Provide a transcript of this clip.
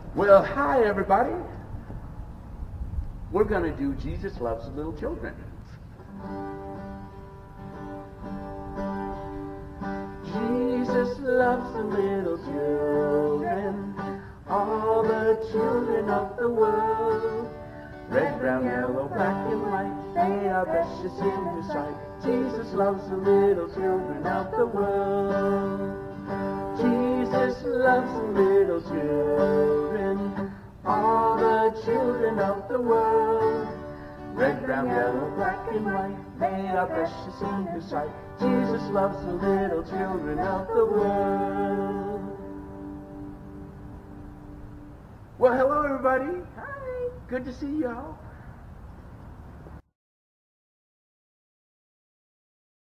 Well, hi everybody. We're going to do Jesus Loves the Little Children. Jesus loves the little children, all the children of the world. Red, brown, yellow, black, and white, they are precious in His sight. Jesus loves the little children of the world. Jesus loves the little children, all the children of the world. Red, brown, yellow, black, and white, they are precious in His sight. Jesus loves the little children of the world. Well, hello everybody. Hi. Good to see y'all.